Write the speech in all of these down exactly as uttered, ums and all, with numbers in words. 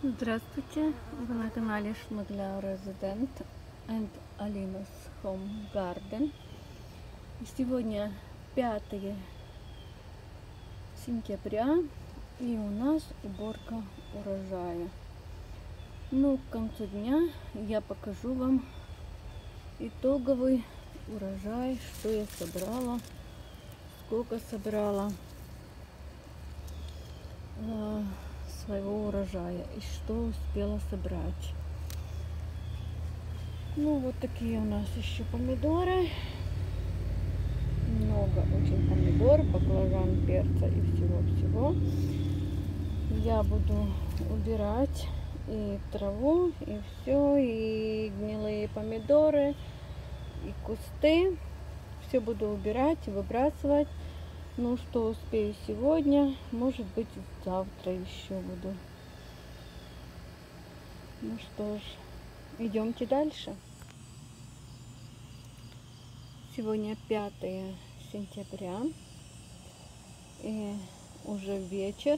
Здравствуйте, вы на канале Шмыгля Resident and Alina's Home Garden. И сегодня пятое сентября, и у нас уборка урожая. Ну, к концу дня я покажу вам итоговый урожай, что я собрала, сколько собрала своего урожая и что успела собрать. Ну, вот такие у нас еще помидоры. Много очень помидор, баклажан, перца и всего-всего. Я буду убирать и траву, и все, и гнилые помидоры, и кусты. Все буду убирать и выбрасывать. Ну, что успею сегодня, может быть, завтра еще буду. Ну что ж, идемте дальше. Сегодня пятое сентября, и уже вечер.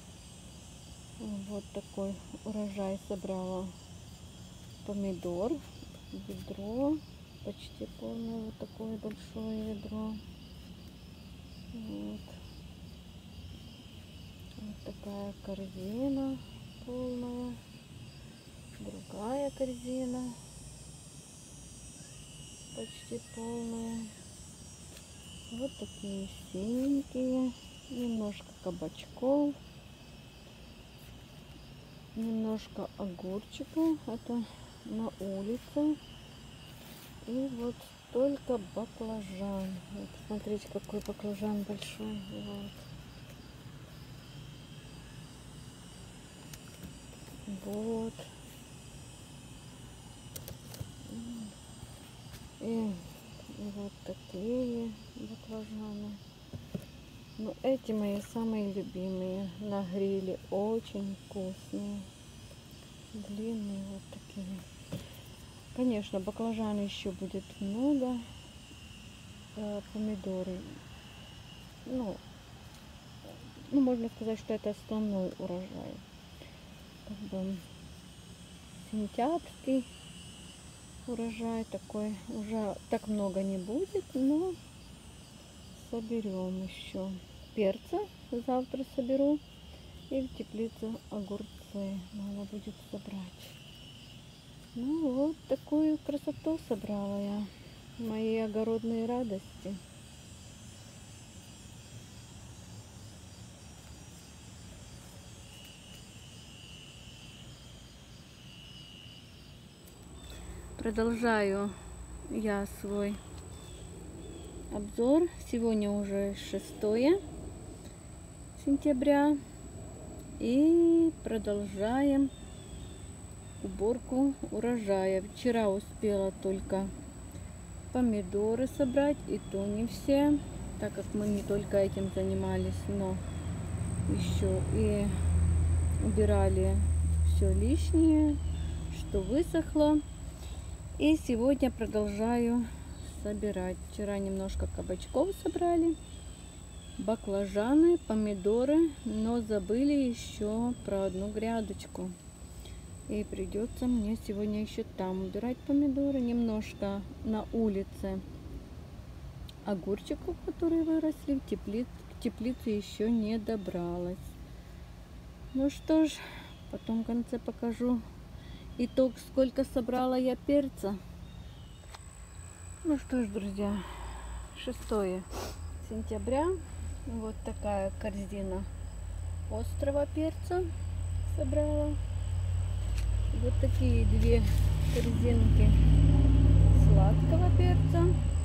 Вот такой урожай собрала помидор. Ведро, почти полное, вот такое большое ведро. Вот. Вот такая корзина полная, другая корзина почти полная. Вот такие синенькие, немножко кабачков, немножко огурчиков, это на улице. И вот только баклажан. Вот, смотрите, какой баклажан большой. Вот. Вот. И вот такие баклажаны. Но эти мои самые любимые. На гриле очень вкусные. Длинные вот такие. Конечно, баклажан еще будет много. А помидоры. Ну, ну, можно сказать, что это основной урожай. Как бы сентябрьский урожай такой. Уже так много не будет, но соберем еще. Перца завтра соберу. И в теплицу огурцы надо будет собрать. Ну вот такую красоту собрала я. Мои огородные радости. Продолжаю я свой обзор. Сегодня уже шестое сентября. И продолжаем уборку урожая. Вчера успела только помидоры собрать, и то не все, так как мы не только этим занимались, но еще и убирали все лишнее, что высохло. И сегодня продолжаю собирать. Вчера немножко кабачков собрали, баклажаны, помидоры, но забыли еще про одну грядочку. И придется мне сегодня еще там убирать помидоры. Немножко на улице огурчиков, которые выросли. В теплице, в теплице еще не добралась. Ну что ж, потом в конце покажу итог, сколько собрала я перца. Ну что ж, друзья, шестое сентября. Вот такая корзина острого перца собрала. Вот такие две корзинки сладкого перца.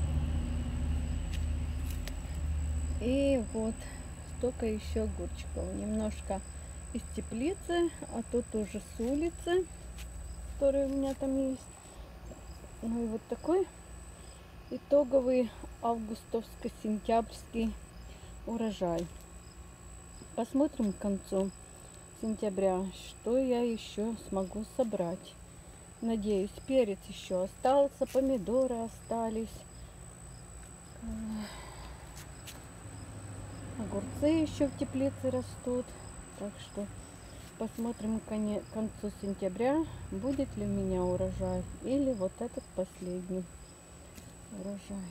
И вот столько еще огурчиков. Немножко из теплицы, а тут уже с улицы, которые у меня там есть. Ну и вот такой итоговый августовско-сентябрьский урожай. Посмотрим к концу сентября, что я еще смогу собрать. Надеюсь, перец еще остался, помидоры остались, огурцы еще в теплице растут. Так что посмотрим к концу сентября, будет ли у меня урожай или вот этот последний урожай.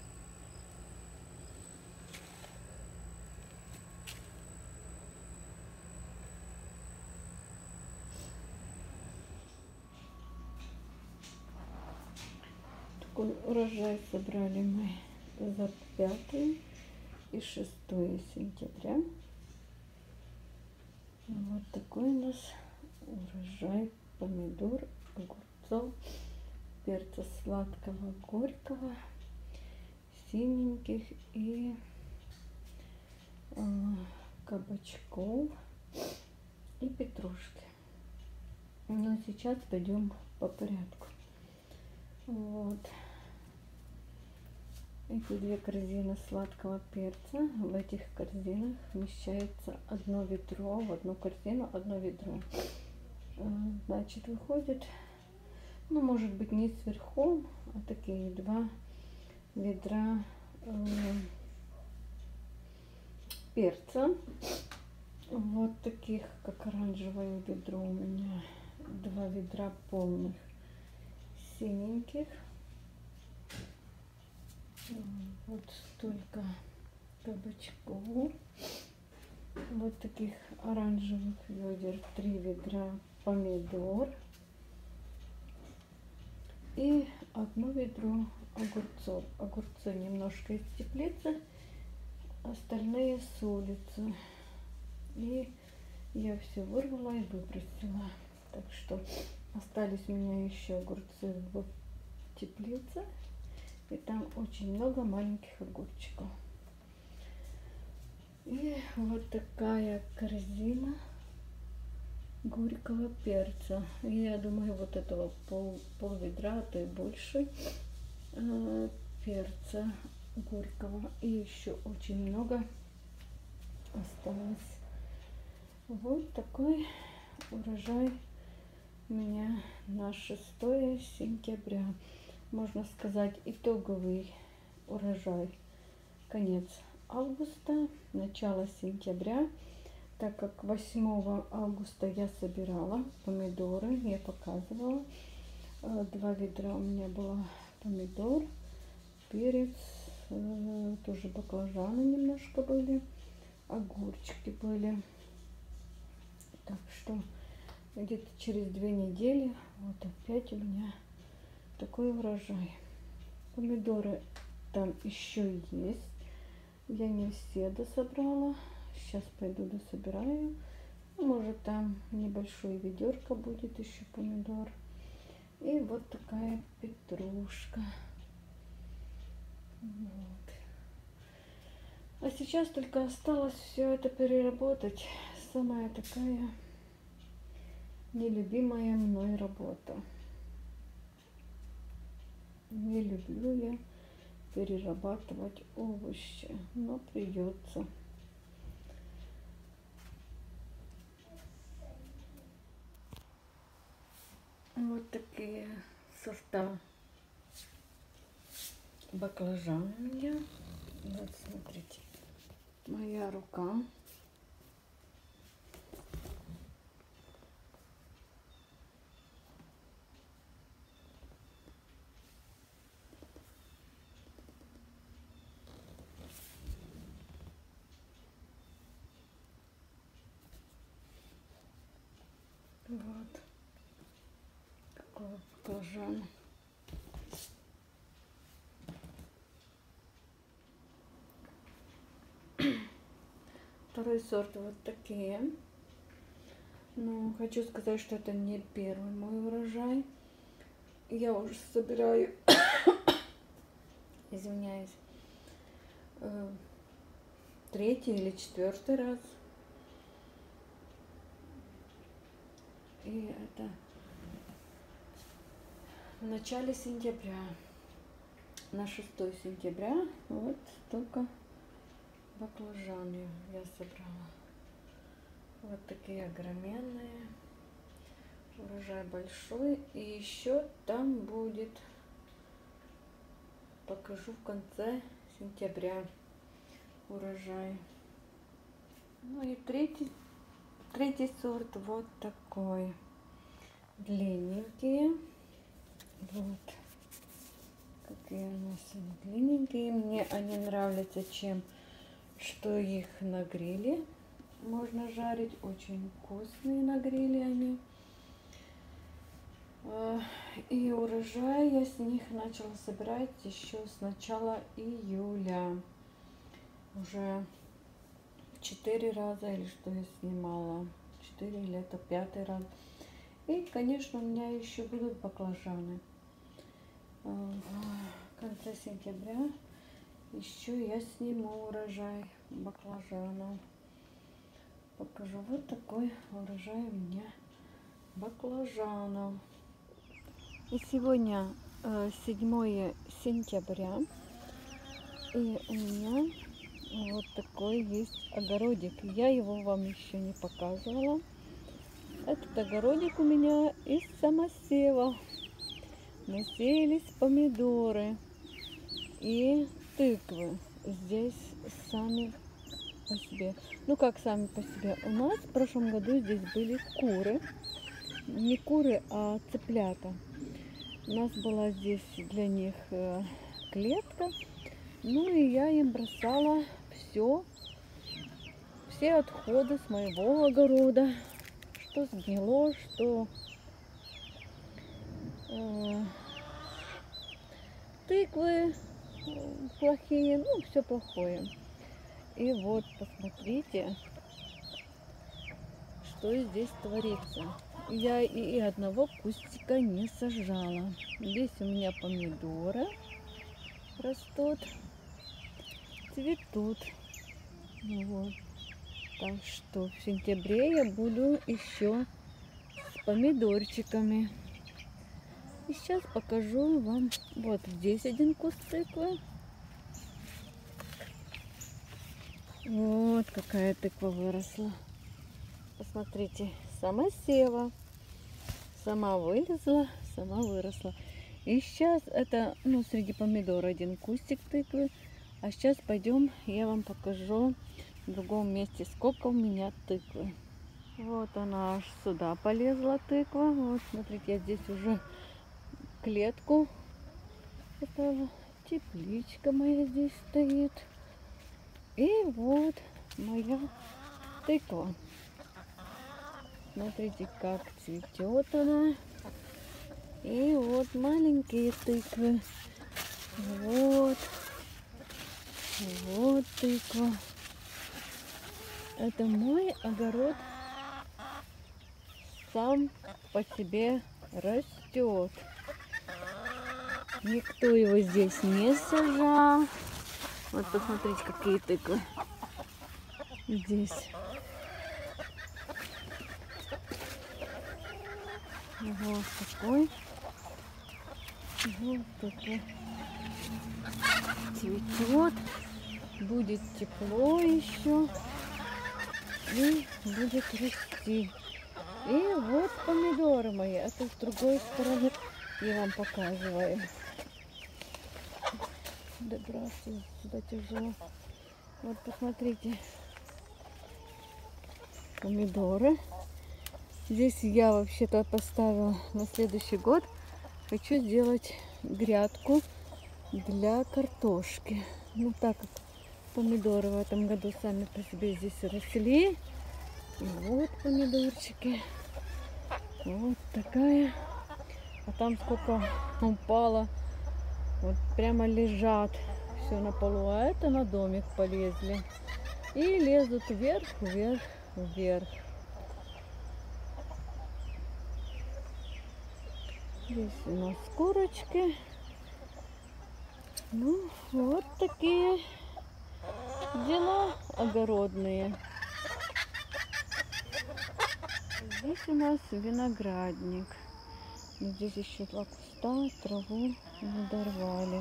Такой урожай собрали мы за пятое и шестое сентября. Вот такой у нас урожай помидор, огурцов, перца сладкого, горького, синеньких и э, кабачков и петрушки. Но сейчас пойдем по порядку. Вот. Эти две корзины сладкого перца. В этих корзинах вмещается одно ведро, в одну корзину одно ведро. Значит, выходит, ну, может быть, не сверху, а такие два ведра э, перца. Вот таких, как оранжевое ведро у меня. Два ведра полных синеньких. Вот столько кабачков. Вот таких оранжевых ведер три ведра помидор. И одно ведро огурцов. Огурцы немножко из теплицы, остальные с улицы. И я все вырвала и выбросила. Так что остались у меня еще огурцы в теплице. И там очень много маленьких огурчиков. И вот такая корзина горького перца. И я думаю, вот этого пол, пол ведра, а то и больше э, перца горького. И еще очень много осталось. Вот такой урожай у меня на шестое сентября. Можно сказать, итоговый урожай. Конец августа, начало сентября. Так как восьмого августа я собирала помидоры, я показывала. Два ведра у меня было помидор, перец, тоже баклажаны немножко были, огурчики были. Так что где-то через две недели вот опять у меня такой урожай. Помидоры там еще есть. Я не все дособрала. Сейчас пойду дособираю. Может, там небольшое ведерко будет еще помидор. И вот такая петрушка. Вот. А сейчас только осталось все это переработать. Самая такая нелюбимая мной работа. Не люблю я перерабатывать овощи, но придется. Вот такие сорта баклажан у меня. Вот смотрите, моя рука. Вот такой баклажан. Второй сорт вот такие. Но хочу сказать, что это не первый мой урожай. Я уже собираю, извиняюсь, третий или четвертый раз. И это в начале сентября, на шестое сентября, вот столько баклажаны я собрала. Вот такие огроменные. Урожай большой. И еще там будет, покажу в конце сентября урожай. Ну и третий Третий сорт вот такой. Длинненькие. Вот. Какие у нас они длинненькие. Мне они нравятся, чем что их на гриле можно жарить. Очень вкусные на гриле они. И урожай я с них начала собирать еще с начала июля. Уже четыре раза или что я снимала. Четыре или это пятый раз. И, конечно, у меня еще будут баклажаны. В конце сентября еще я сниму урожай баклажанов. Покажу. Вот такой урожай у меня баклажанов. И сегодня седьмое сентября. И у меня вот такой есть огородик. Я его вам еще не показывала. Этот огородик у меня из самосева. Насеялись помидоры и тыквы. Здесь сами по себе. Ну как сами по себе? У нас в прошлом году здесь были куры. Не куры, а цыплята. У нас была здесь для них клетка. Ну и я им бросала все, все отходы с моего огорода. Что сгнило, что э, тыквы плохие, ну все плохое. И вот посмотрите, что здесь творится. Я и одного кустика не сажала. Здесь у меня помидоры растут, цветут. Вот. Так что в сентябре я буду еще с помидорчиками. И сейчас покажу вам. Вот здесь один куст тыквы. Вот какая тыква выросла. Посмотрите, самосева. Сама вылезла, сама выросла. И сейчас это, ну, среди помидор один кустик тыквы. А сейчас пойдем, я вам покажу в другом месте, сколько у меня тыквы. Вот она аж сюда полезла тыква. Вот, смотрите, я здесь уже клетку поставила. Тепличка моя здесь стоит. И вот моя тыква. Смотрите, как цветет она. И вот маленькие тыквы. Вот. Вот тыква. Это мой огород сам по себе растет. Никто его здесь не сажал. Вот посмотрите, какие тыквы здесь. Вот такой. Вот такой. Цветет. Будет тепло еще. И будет расти. И вот помидоры мои. А тут с другой стороны я вам показываю. Добраться сюда тяжело. Вот посмотрите. Помидоры. Здесь я вообще-то поставила на следующий год. Хочу сделать грядку для картошки. Ну так как помидоры в этом году сами по себе здесь росли. И вот помидорчики. Вот такая. А там сколько упало. Вот прямо лежат. Все на полу. А это на домик полезли. И лезут вверх, вверх, вверх. Здесь у нас курочки. Ну, вот такие дела огородные. Здесь у нас виноградник. Но здесь еще два куста, траву не дорвали.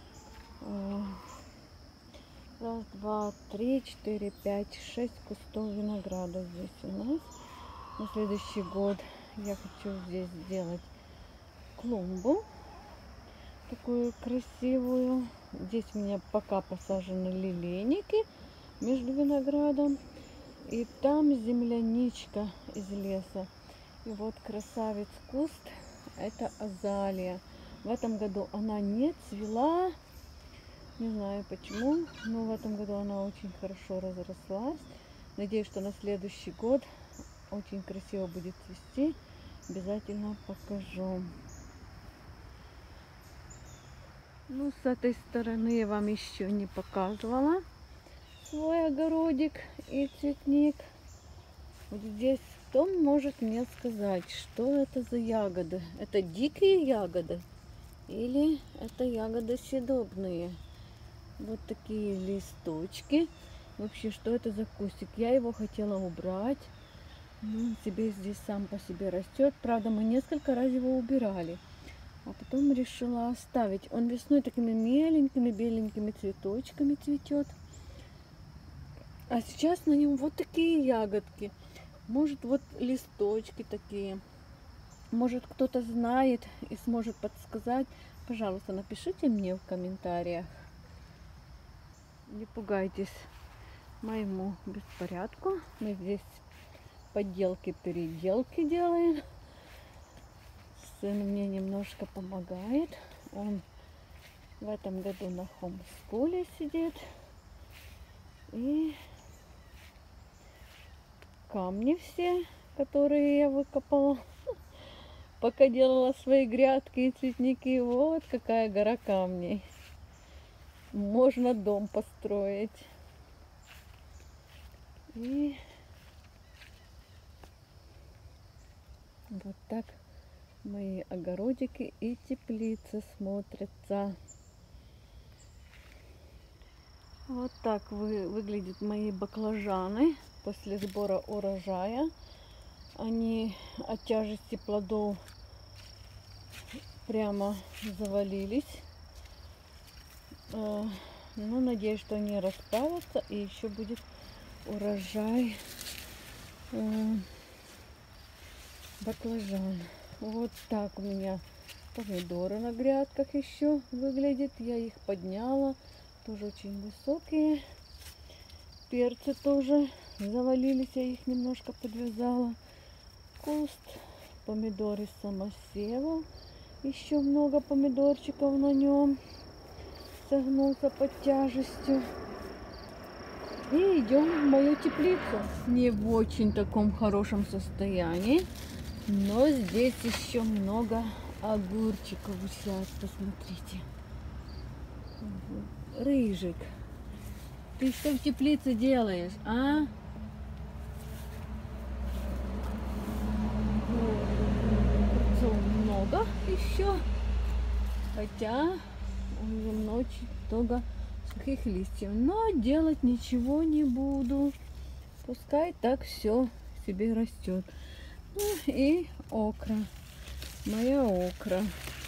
Раз, два, три, четыре, пять, шесть кустов винограда здесь у нас. На следующий год я хочу здесь сделать клумбу такую красивую. Здесь у меня пока посажены лилейники между виноградом. И там земляничка из леса. И вот красавец куст, это азалия. В этом году она не цвела, не знаю почему, но в этом году она очень хорошо разрослась. Надеюсь, что на следующий год очень красиво будет цвести. Обязательно покажу. Ну, с этой стороны я вам еще не показывала свой огородик и цветник. Вот здесь кто может мне сказать, что это за ягоды? Это дикие ягоды или это ягоды съедобные? Вот такие листочки. Вообще, что это за кустик? Я его хотела убрать. Он себе здесь сам по себе растет. Правда, мы несколько раз его убирали. А потом решила оставить. Он весной такими меленькими, беленькими цветочками цветет. А сейчас на нем вот такие ягодки. Может, вот листочки такие. Может, кто-то знает и сможет подсказать. Пожалуйста, напишите мне в комментариях. Не пугайтесь моему беспорядку. Мы здесь подделки-переделки делаем. Сын мне немножко помогает. Он в этом году на хомскуле сидит. И камни все, которые я выкопала, пока делала свои грядки и цветники. Вот какая гора камней. Можно дом построить. И вот так мои огородики и теплицы смотрятся. Вот так вы, выглядят мои баклажаны после сбора урожая. Они от тяжести плодов прямо завалились. Ну, надеюсь, что они расправятся и еще будет урожай баклажан. Вот так у меня помидоры на грядках еще выглядят. Я их подняла. Тоже очень высокие. Перцы тоже завалились. Я их немножко подвязала. Куст. Помидоры самосева. Еще много помидорчиков на нем. Согнулся под тяжестью. И идем в мою теплицу. Не в очень таком хорошем состоянии. Но здесь еще много огурчиков. Сейчас посмотрите. Рыжик, ты что в теплице делаешь, а? Много еще. Хотя уже очень много сухих листьев. Но делать ничего не буду. Пускай так все себе растет. Ну и окра. Моя окра.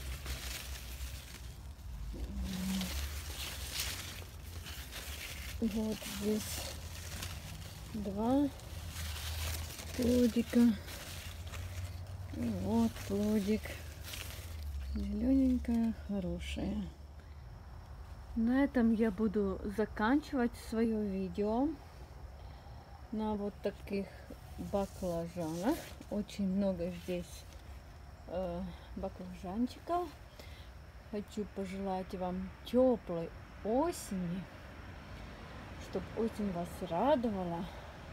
Вот здесь два плодика. И вот плодик. Зелененькая, хорошая. На этом я буду заканчивать свое видео. На вот таких баклажанах. Очень много здесь э, баклажанчиков. Хочу пожелать вам теплой осени. Чтобы осень вас радовала,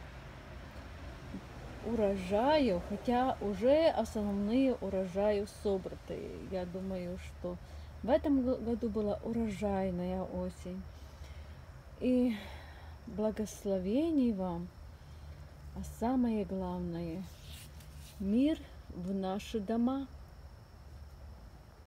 урожаю, хотя уже основные урожаи собраны. Я думаю, что в этом году была урожайная осень. И благословений вам, а самое главное, мир в наши дома.